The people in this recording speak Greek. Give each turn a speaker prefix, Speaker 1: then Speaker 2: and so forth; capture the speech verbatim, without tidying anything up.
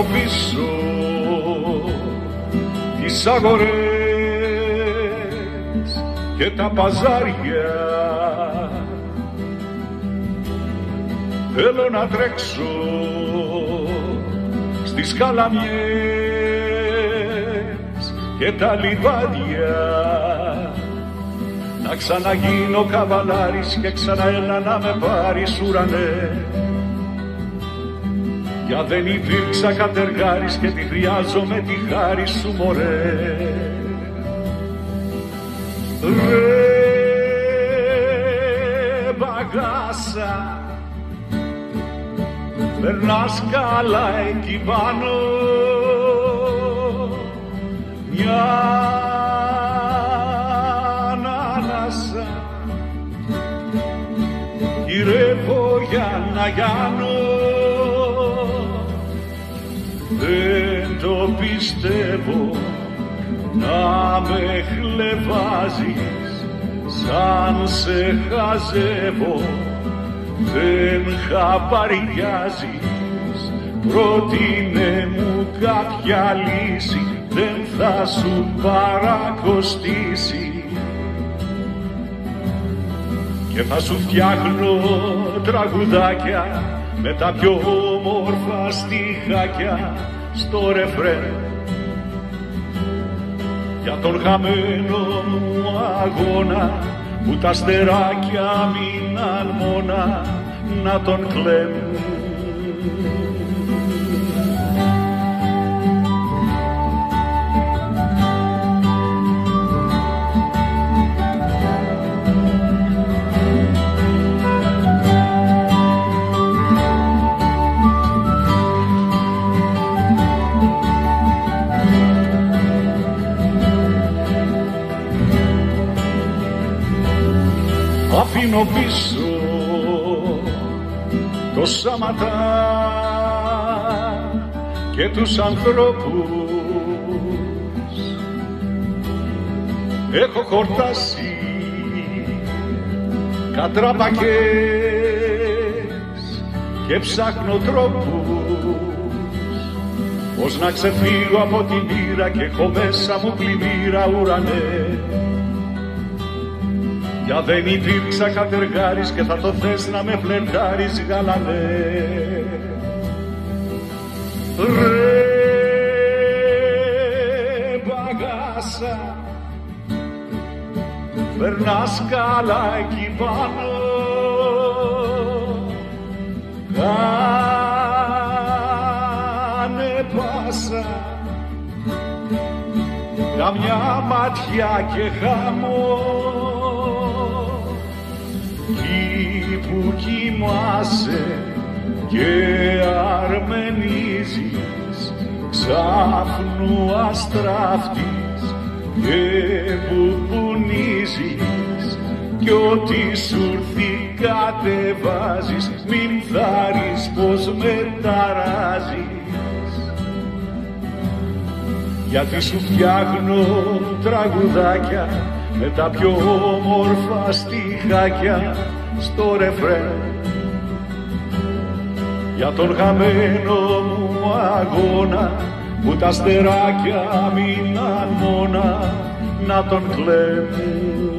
Speaker 1: πίσω τις αγορές και τα παζάρια. Θέλω να τρέξω στις καλαμιές και τα λιβάδια, να ξαναγίνω καβαλάρης και ξαναέλα να με πάρεις ουρανέ. Για δεν υπήρξα κατεργάρης και τη χρειάζομαι τη χάρη σου μωρέ. Ρε μπαγάσα, περνάς καλά εκεί πάνω, μια ανάσα γυρεύω για να γιάνω. Δεν το πιστεύω να με χλεβάζεις σαν σε χαζεύω. Δεν χαπαριάζεις, πρότεινε μου κάποια λύση, δεν θα σου παρακοστήσει. Και θα σου φτιάχνω τραγουδάκια με τα πιο όμορφα στιχάκια στο ρεφρέν. Για τον χαμένο μου αγώνα που τα στεράκια μείναν μόνα να τον κλαίνουν. Αφήνω πίσω το Σαματά και τους ανθρώπους. Έχω χορτάσει κατράπακες και ψάχνω τρόπους πώς να ξεφύγω από την πύρα και έχω μέσα μου πλημμύρα ουρανέ. Για δεν υπήρξα κατεργάρης και θα το θες να με φλερτάρεις γαλανέ. Ρε μπαγάσα, περνάς καλά εκεί πάνω, κάνε πάσα, καμιά ματιά και χαμό. Κι που κοιμάσαι και αρμενίζεις, ξάφνου αστράφτης και μπουμπουνίζεις, κι ό,τι σου έρθει κατεβάζεις, μην θάρεις πως με ταράζεις. Γιατί σου φτιάχνω τραγουδάκια με τα πιο όμορφα στιχάκια στο ρεφρέν. Για τον χαμένο μου αγώνα που τα στεράκια μείναν μόνα να τον κλαίνουν.